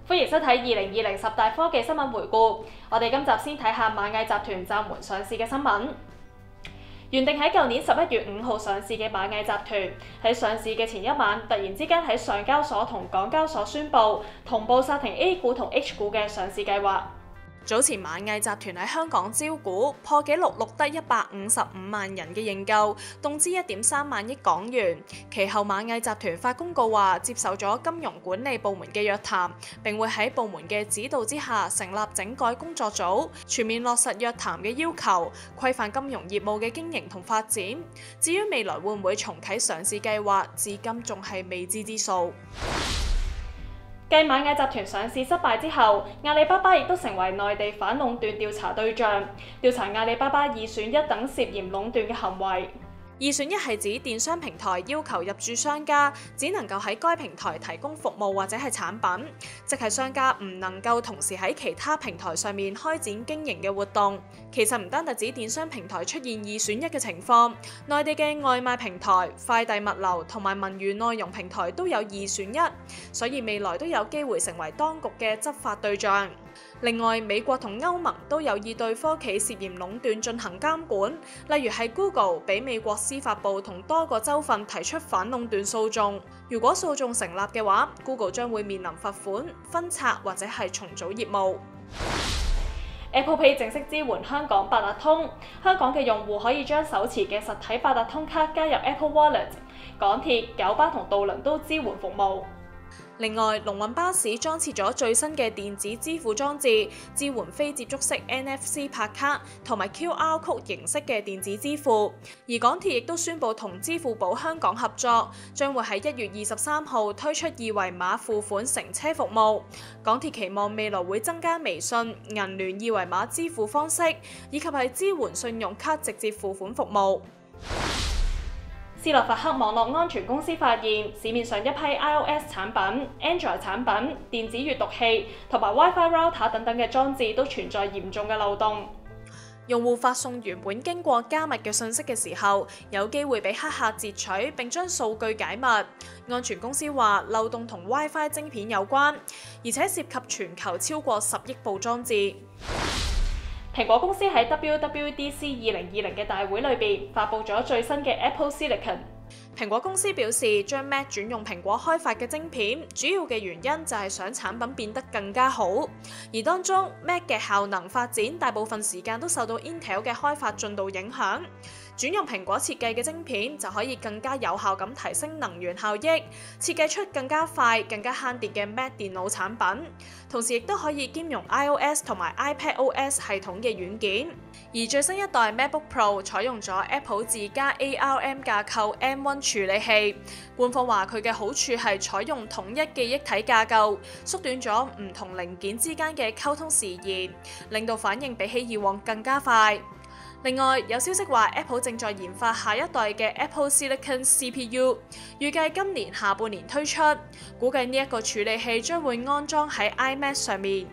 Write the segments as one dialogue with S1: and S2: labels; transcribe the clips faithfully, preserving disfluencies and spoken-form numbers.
S1: 歡迎收睇二零二零十大科技新聞回顧。我哋今集先睇下螞蟻集團暫緩上市嘅新聞。原定喺舊年十一月五號上市嘅螞蟻集團，喺上市嘅前一晚，突然之間喺上交所同港交所宣布同步煞停 A 股同 H 股嘅上市計劃。早前螞蟻集團喺香港招股破紀錄錄得一百五十五萬人嘅認購，動資一點三萬億港元。其後螞蟻集團發公告話，接受咗金融管理部門嘅約談，並會喺部門嘅指導之下成立整改工作組，全面落實約談嘅要求，規範金融業務嘅經營同發展。至於未來會唔會重啟上市計劃，至今仲係未知之數。繼螞蟻集團上市失敗之後，阿里巴巴亦都成為內地反壟斷調查對象，調查阿里巴巴二選一等涉嫌壟斷嘅行為。二選一係指電商平台要求入駐商家只能夠喺該平台提供服務或者係產品，即係商家唔能夠同時喺其他平台上面開展經營嘅活動。其實唔單止電商平台出現二選一嘅情況，內地嘅外賣平台、快遞物流同埋文娛內容平台都有二選一，所以未來都有機會成為當局嘅執法對象。另外，美國同歐盟都有意對科企涉嫌壟斷進行監管，例如係 Google 俾美國司法部同多個州份提出反壟斷訴訟。如果訴訟成立嘅話， Google 將會面臨罰款、分拆或者係重組業務。Apple Pay 正式支援香港八達通，香港嘅用戶可以將手持嘅實體八達通卡加入 Apple Wallet。港鐵、九巴同渡輪都支援服務。另外，龍運巴士裝設咗最新嘅電子支付裝置，支援非接觸式 N F C 拍卡同埋 Q R code 形式嘅電子支付。而港鐵亦都宣布同支付寶香港合作，將會喺一月二十三號推出二維碼付款乘車服務。港鐵期望未來會增加微信、銀聯二維碼支付方式，以及係支援信用卡直接付款服務。斯洛伐克網絡安全公司發現，市面上一批 iOS 產品、Android 產品、電子閱讀器同埋 WiFi router 等等嘅裝置都存在嚴重嘅漏洞。用戶發送原本經過加密嘅信息嘅時候，有機會被黑客截取並將數據解密。安全公司話，漏洞同 WiFi 晶片有關，而且涉及全球超過十億部裝置。蘋果公司喺 W W D C 二零二零嘅大會裏邊發布咗最新嘅 Apple Silicon。蘋果公司表示，將 Mac 轉用蘋果開發嘅晶片，主要嘅原因就係想產品變得更加好。而當中 Mac 嘅效能發展大部分時間都受到 Intel 嘅開發進度影響。轉用蘋果設計嘅晶片就可以更加有效咁提升能源效益，設計出更加快、更加慳電嘅 Mac 電腦產品，同時亦都可以兼容 iOS 同埋 iPadOS 系統嘅軟件。而最新一代 MacBook Pro 採用咗 Apple 自家 A R M 架構 M 一 處理器，官方話佢嘅好處係採用統一記憶體架構，縮短咗唔同零件之間嘅溝通時延，令到反應比起以往更加快。另外，有消息話 Apple 正在研發下一代嘅 Apple Silicon C P U， 預計今年下半年推出，估計呢一個處理器將會安裝喺 iMac 上面。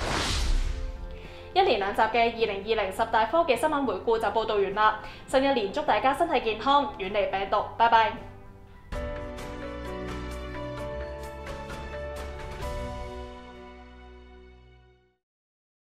S1: 一連兩集嘅二零二零十大科技新聞回顧就報導完啦。新一年祝大家身體健康，遠離病毒，拜拜。